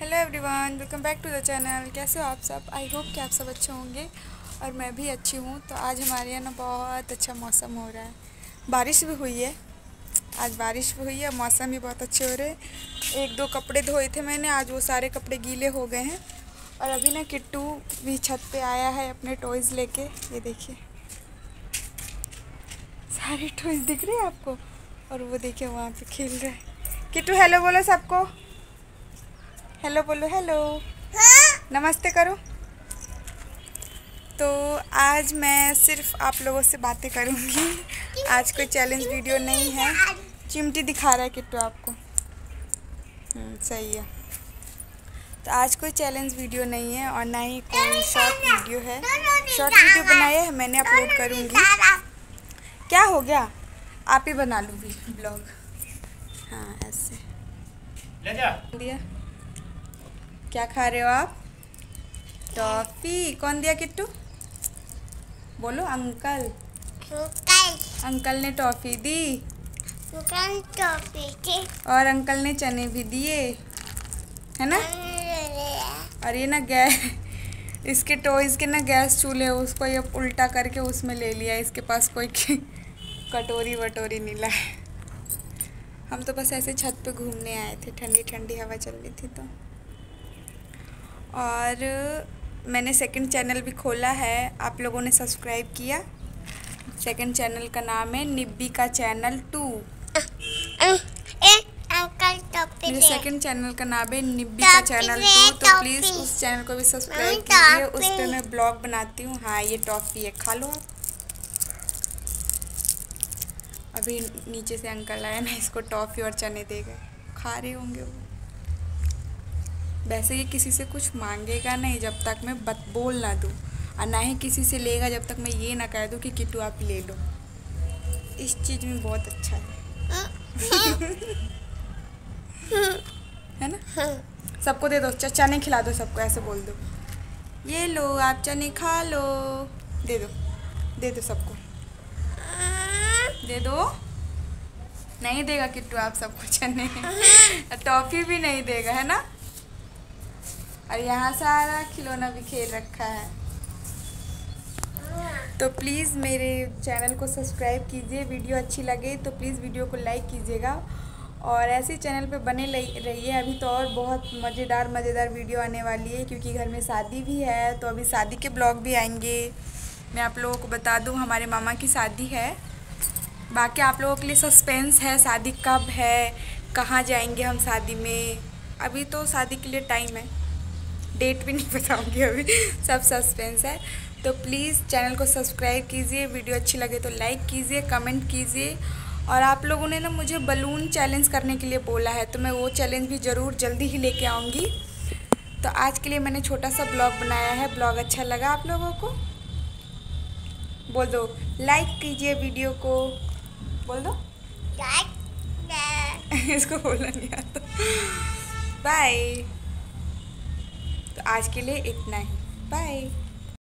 Hello everyone, welcome back to the channel. कैसे हो आप सब? आई होप कि आप सब अच्छे होंगे और मैं भी अच्छी हूँ। तो आज हमारे यहाँ ना बहुत अच्छा मौसम हो रहा है, बारिश भी हुई है। आज बारिश भी हुई है, मौसम भी बहुत अच्छे हो रहे हैं। एक दो कपड़े धोए थे मैंने, आज वो सारे कपड़े गीले हो गए हैं। और अभी ना किट्टू भी छत पे आया है अपने टॉयज़ लेके। ये देखिए सारे टॉयज़ दिख रहे हैं आपको। और वो देखिए वहाँ पे खेल रहा है। किट्टू हेलो बोलो सबको, हेलो बोलो, हेलो नमस्ते करो। तो आज मैं सिर्फ आप लोगों से बातें करूँगी। आज कोई चैलेंज वीडियो नहीं है। चिमटी दिखा रहा है किट्टू आपको। सही है। तो आज कोई चैलेंज वीडियो नहीं है और ना ही कोई शॉर्ट वीडियो है। शॉर्ट वीडियो बनाया है मैंने, अपलोड करूँगी। क्या हो गया? आप ही बना लो ब्लॉग। हाँ ऐसे ले जा दिया। क्या खा रहे हो आप? टॉफ़ी। कौन दिया किट्टू? बोलो अंकल। अंकल ने टॉफ़ी दी और अंकल ने चने भी दिए, है ना। और ये ना गैस, इसके टॉयज़ के ना गैस चूल्हे, उसको ये उल्टा करके उसमें ले लिया। इसके पास कोई कटोरी वटोरी नहीं लाए। हम तो बस ऐसे छत पे घूमने आए थे, ठंडी ठंडी हवा चल रही थी तो। और मैंने सेकंड चैनल भी खोला है, आप लोगों ने सब्सक्राइब किया। सेकंड चैनल का नाम है निब्बी का चैनल 2। मेरे सेकंड चैनल का नाम है निब्बी का चैनल 2। तो प्लीज़ उस चैनल को भी सब्सक्राइब कीजिए। उस पर मैं ब्लॉग बनाती हूँ। हाँ ये टॉफ़ी है, खा लो आप। अभी नीचे से अंकल आया ना, इसको टॉफ़ी और चने दे गए, खा रहे होंगे वो। वैसे ये किसी से कुछ मांगेगा नहीं जब तक मैं बोल ना दूँ, और ना ही किसी से लेगा जब तक मैं ये ना कह दूँ कि किट्टू आप ले लो। इस चीज़ में बहुत अच्छा है ना। सबको दे दो, चने खिला दो सबको, ऐसे बोल दो ये लो आप चने खा लो। दे दो सबको, दे दो। नहीं देगा किट्टू आप सबको चने, टॉफ़ी भी नहीं देगा, है ना। और यहाँ सारा खिलौना भी खेल रखा है। तो प्लीज़ मेरे चैनल को सब्सक्राइब कीजिए। वीडियो अच्छी लगे तो प्लीज़ वीडियो को लाइक कीजिएगा और ऐसे चैनल पे बने रहिए। अभी तो और बहुत मज़ेदार वीडियो आने वाली है, क्योंकि घर में शादी भी है। तो अभी शादी के ब्लॉग भी आएंगे। मैं आप लोगों को बता दूं, हमारे मामा की शादी है। बाकी आप लोगों के लिए सस्पेंस है, शादी कब है, कहाँ जाएंगे हम शादी में। अभी तो शादी के लिए टाइम है, डेट भी नहीं बताऊंगी अभी, सब सस्पेंस है। तो प्लीज़ चैनल को सब्सक्राइब कीजिए। वीडियो अच्छी लगे तो लाइक कीजिए, कमेंट कीजिए। और आप लोगों ने ना मुझे बलून चैलेंज करने के लिए बोला है, तो मैं वो चैलेंज भी ज़रूर जल्दी ही लेके आऊँगी। तो आज के लिए मैंने छोटा सा ब्लॉग बनाया है। ब्लॉग अच्छा लगा आप लोगों को? बोल दो लाइक कीजिए वीडियो को, बोल दो इसको बोलना नहीं आता। बाय। तो आज के लिए इतना ही, बाय।